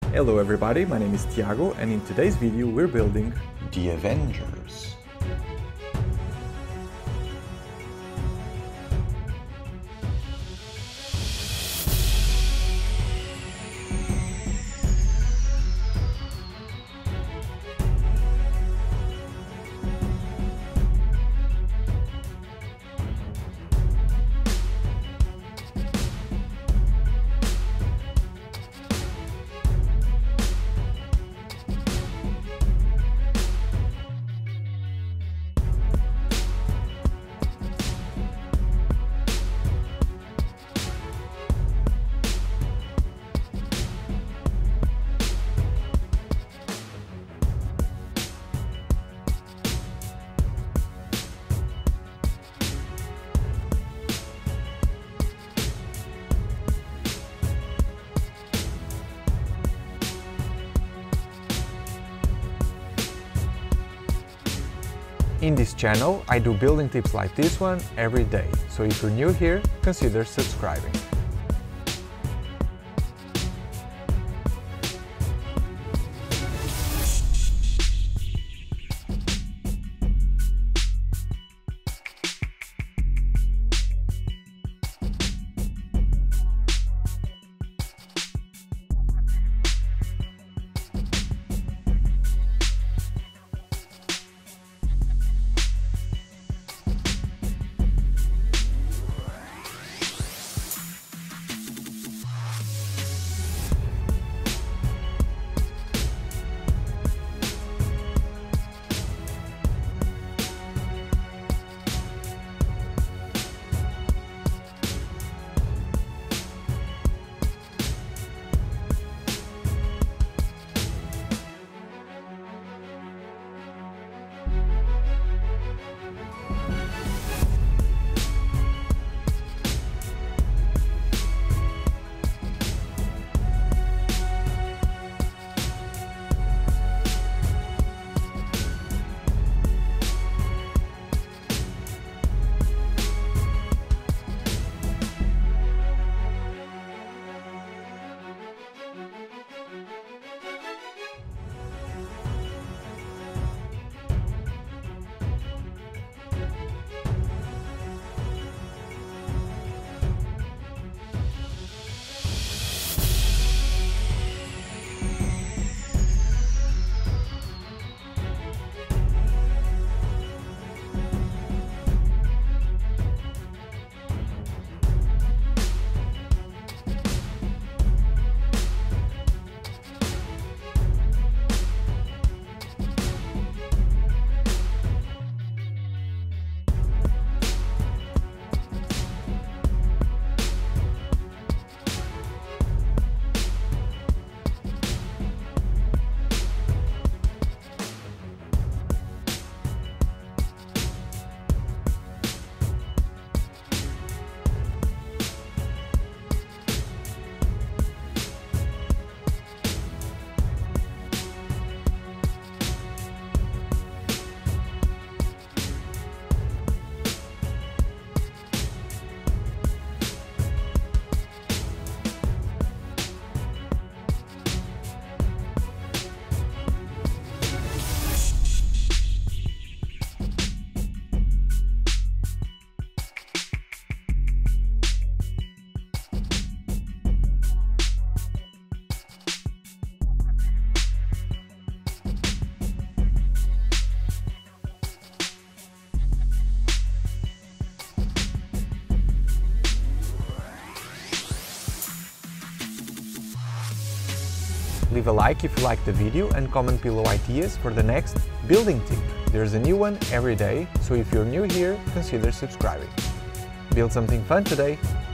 Hello everybody, my name is Tiago and in today's video we're building The Avengers. In this channel, I do building tips like this one every day, so if you're new here, consider subscribing. Leave a like if you liked the video and comment below ideas for the next building tip. There's a new one every day, so if you're new here, consider subscribing. Build something fun today!